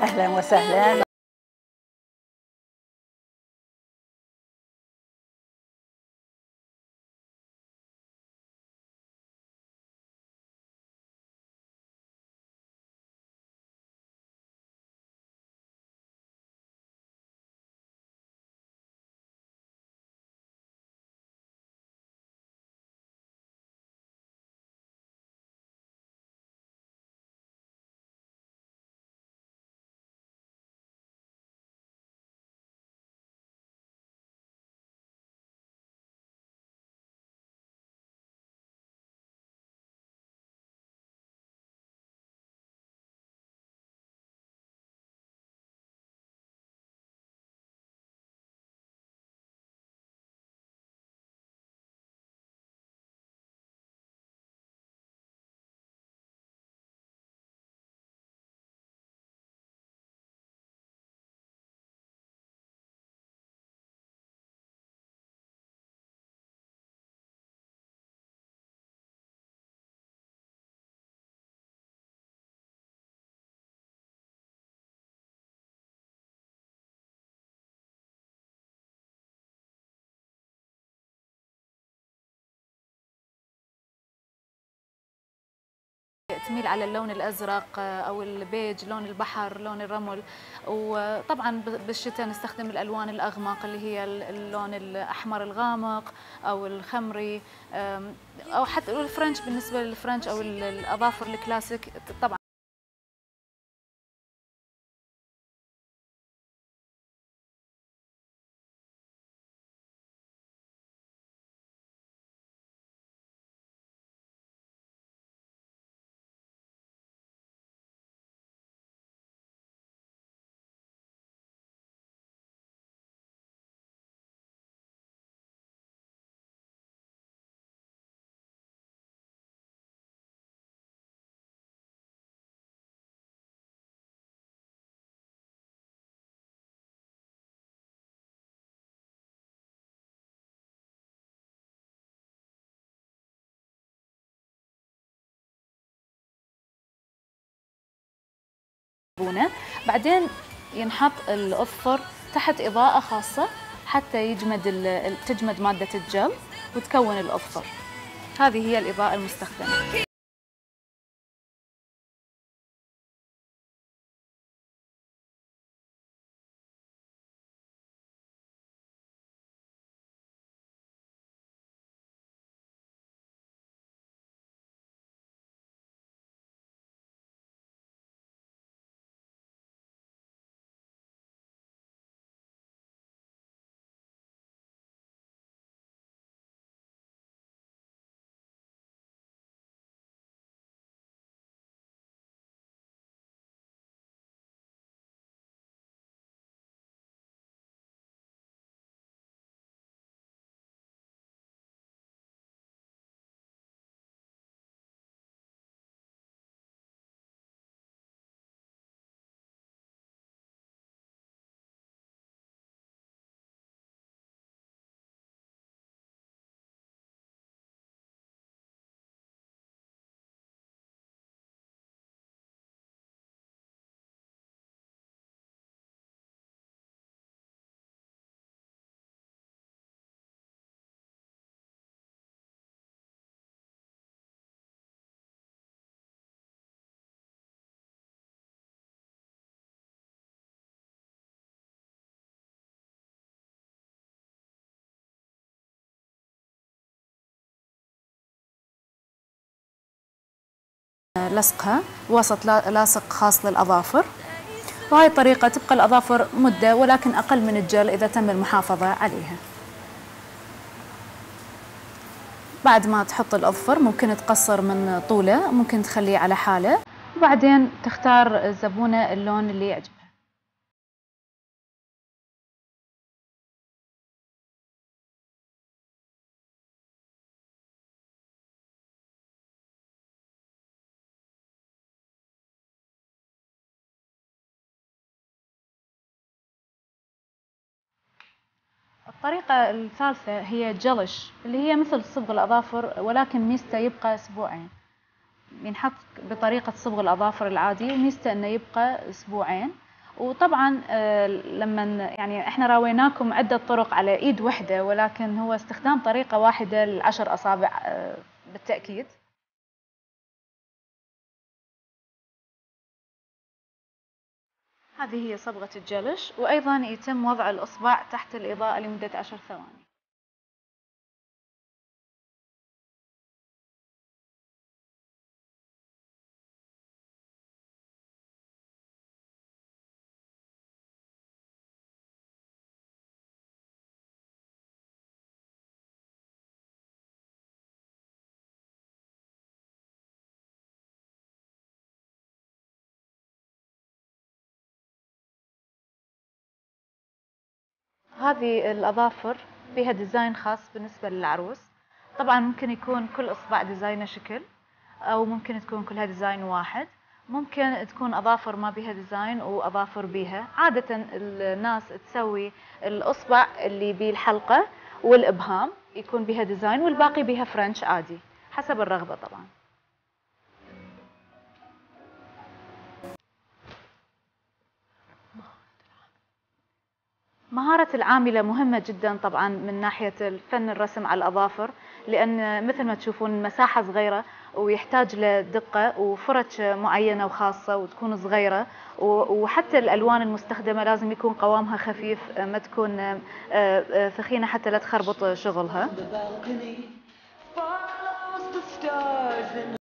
أهلا وسهلا. تميل على اللون الأزرق أو البيج، لون البحر، لون الرمل. وطبعا بالشتاء نستخدم الألوان الأغمق اللي هي اللون الأحمر الغامق أو الخمري، أو حتى الفرنش. بالنسبة للفرنش أو الأظافر الكلاسيك طبعا بعدين ينحط الأظفر تحت إضاءة خاصة حتى تجمد مادة الجل وتكون الأظفر. هذه هي الإضاءة المستخدمة. لصقها وسط لاصق خاص للأظافر، وهي الطريقة تبقى الأظافر مدة ولكن أقل من الجل إذا تم المحافظة عليها. بعد ما تحط الأظفر ممكن تقصر من طوله، ممكن تخليه على حاله، وبعدين تختار الزبونة اللون اللي يعجبها. الطريقة الثالثة هي جلش، اللي هي مثل صبغ الأظافر ولكن ميزته يبقى أسبوعين. ينحط بطريقة صبغ الأظافر العادي، وميزته إنه يبقى أسبوعين. وطبعا لما يعني احنا راويناكم عدة طرق على ايد واحدة، ولكن هو استخدام طريقة واحدة للعشر اصابع بالتأكيد. هذه هي صبغة الجلش، وايضا يتم وضع الاصبع تحت الاضاءة لمدة 10 ثواني. هذه الأظافر فيها ديزاين خاص بالنسبة للعروس. طبعا ممكن يكون كل إصبع ديزاينه شكل، أو ممكن تكون كلها ديزاين واحد. ممكن تكون أظافر ما بيها ديزاين وأظافر بيها. عادة الناس تسوي الإصبع اللي بيه الحلقة والإبهام يكون بيها ديزاين، والباقي بيها فرنش عادي، حسب الرغبة طبعا. مهارة العاملة مهمة جدا طبعا من ناحية الفن الرسم على الأظافر، لأن مثل ما تشوفون المساحة صغيرة ويحتاج لدقة وفرش معينة وخاصة وتكون صغيرة، وحتى الألوان المستخدمة لازم يكون قوامها خفيف، ما تكون ثخينة حتى لا تخربط شغلها.